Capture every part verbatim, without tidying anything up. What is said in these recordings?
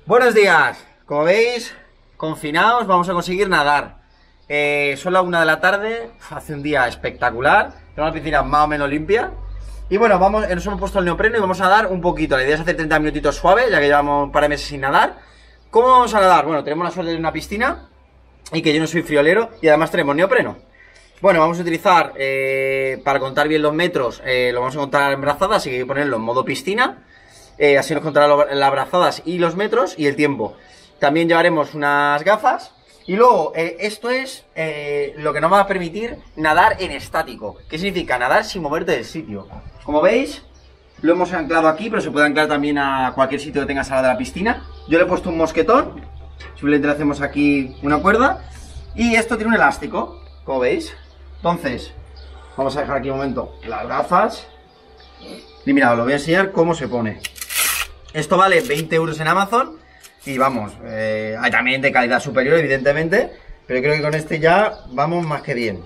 Buenos días, como veis, confinados, vamos a conseguir nadar. eh, Son las una de la tarde, hace un día espectacular, tengo una piscina más o menos limpia. Y bueno, vamos, nos hemos puesto el neopreno y vamos a nadar un poquito. La idea es hacer treinta minutitos suaves, ya que llevamos un par de meses sin nadar. ¿Cómo vamos a nadar? Bueno, tenemos la suerte de una piscina y que yo no soy friolero y además tenemos neopreno. Bueno, vamos a utilizar, eh, para contar bien los metros, eh, lo vamos a contar en brazadas, así que hay que ponerlo en modo piscina. Eh, así nos contará las brazadas y los metros y el tiempo. También llevaremos unas gafas. Y luego, eh, esto es eh, lo que nos va a permitir nadar en estático. ¿Qué significa? Nadar sin moverte del sitio. Como veis, lo hemos anclado aquí, pero se puede anclar también a cualquier sitio que tengas al lado de la piscina. Yo le he puesto un mosquetón. Simplemente le hacemos aquí una cuerda. Y esto tiene un elástico, como veis. Entonces, vamos a dejar aquí un momento las gafas. Y mirad, os lo voy a enseñar cómo se pone. Esto vale veinte euros en Amazon. Y vamos, eh, hay también de calidad superior, evidentemente. Pero creo que con este ya vamos más que bien.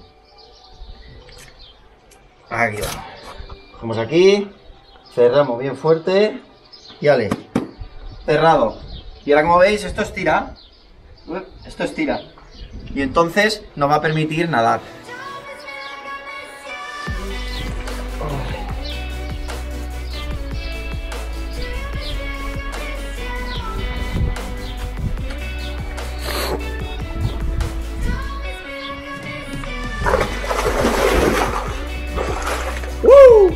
Aquí vamos. Cogemos aquí. Cerramos bien fuerte. Y vale. Cerrado. Y ahora, como veis, esto estira. Esto estira. Y entonces nos va a permitir nadar. ¡Uh!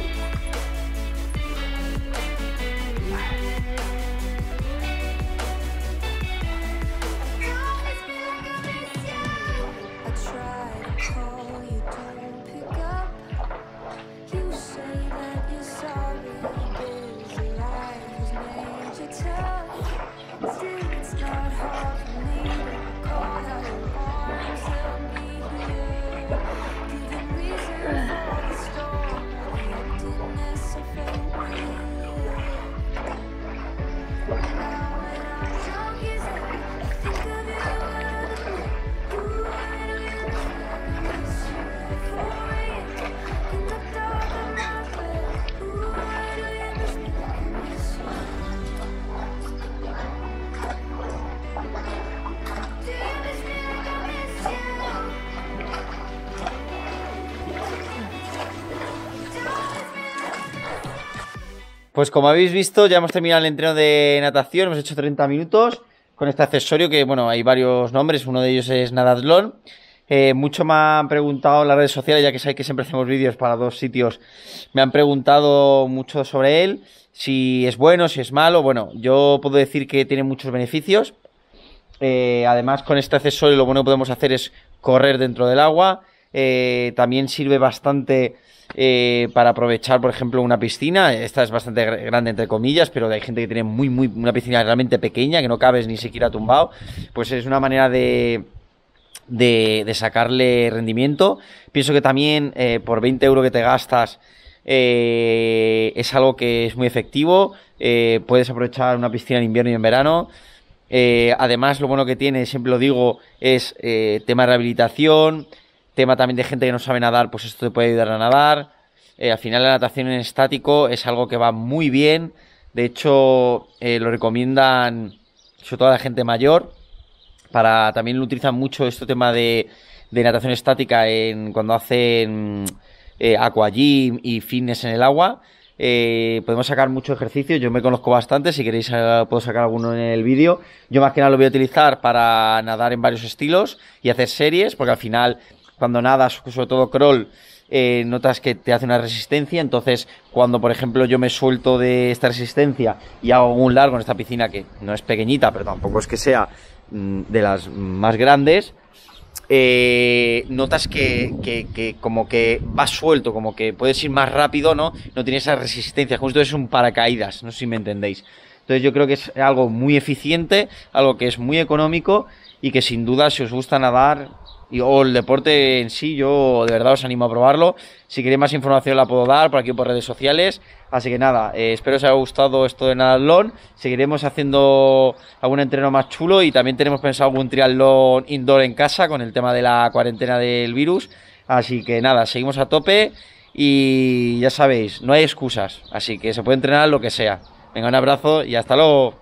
Pues como habéis visto, ya hemos terminado el entreno de natación, hemos hecho treinta minutos con este accesorio que, bueno, hay varios nombres, uno de ellos es Nadadlon. Eh, mucho me han preguntado en las redes sociales, ya que sabéis que siempre hacemos vídeos para dos sitios, me han preguntado mucho sobre él, si es bueno, si es malo. Bueno, yo puedo decir que tiene muchos beneficios. Eh, además, con este accesorio lo bueno que podemos hacer es correr dentro del agua. Eh, también sirve bastante eh, para aprovechar, por ejemplo, una piscina. Esta es bastante grande, entre comillas, pero hay gente que tiene muy, muy, una piscina realmente pequeña, que no cabes ni siquiera tumbado. Pues es una manera de, de, de sacarle rendimiento. Pienso que también eh, por veinte euros que te gastas eh, es algo que es muy efectivo. Eh, puedes aprovechar una piscina en invierno y en verano. Eh, además, lo bueno que tiene, siempre lo digo, es eh, tema de rehabilitación. Tema también de gente que no sabe nadar, pues esto te puede ayudar a nadar. Eh, al final la natación en estático es algo que va muy bien. De hecho, eh, lo recomiendan sobre todo a la gente mayor. Para, también lo utilizan mucho este tema de, de natación estática en, cuando hacen eh, aquagym y fitness en el agua. Eh, podemos sacar mucho ejercicio, yo me conozco bastante, si queréis eh, puedo sacar alguno en el vídeo. Yo más que nada lo voy a utilizar para nadar en varios estilos y hacer series, porque al final cuando nadas, sobre todo crawl, eh, notas que te hace una resistencia. Entonces, cuando por ejemplo yo me suelto de esta resistencia y hago un largo en esta piscina, que no es pequeñita, pero tampoco es que sea mm, de las más grandes, eh, notas que, que, que como que vas suelto, como que puedes ir más rápido, ¿no? No tienes esa resistencia, como si esto es un paracaídas, no sé si me entendéis. Entonces yo creo que es algo muy eficiente, algo que es muy económico y que sin duda, si os gusta nadar y, o el deporte en sí, yo de verdad os animo a probarlo. Si queréis más información la puedo dar por aquí o por redes sociales. Así que nada, eh, espero os haya gustado esto de Nadadlon. Seguiremos haciendo algún entreno más chulo y también tenemos pensado algún triatlón indoor en casa con el tema de la cuarentena del virus. Así que nada, seguimos a tope y ya sabéis, no hay excusas. Así que se puede entrenar lo que sea. Venga, un abrazo y hasta luego.